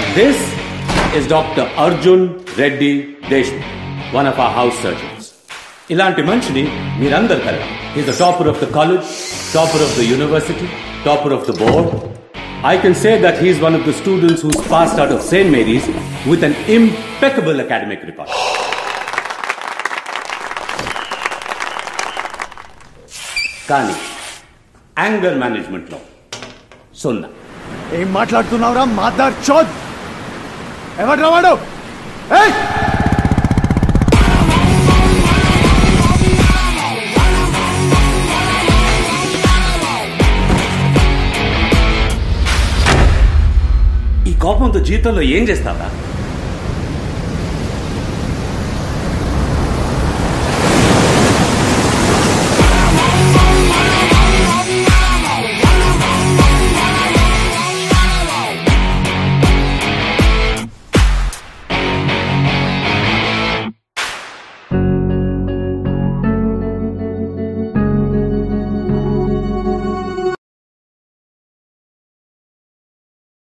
This is Dr. Arjun Reddy Deshmukh, one of our house surgeons. ఇలాంటి మనిషిని మీరందరు కలరా. He's the topper of the college, topper of the university, topper of the board. I can say that he's one of the students who's passed out of St. Mary's with an impeccable academic record. కానీ anger మేనేజ్మెంట్లో సున్నా. ఏం మాట్లాడుతున్నావురా మాదార్ చోద్? ఎవడ్రా వాడు? ఈ కోపంతో జీవితంలో ఏం చేస్తావా?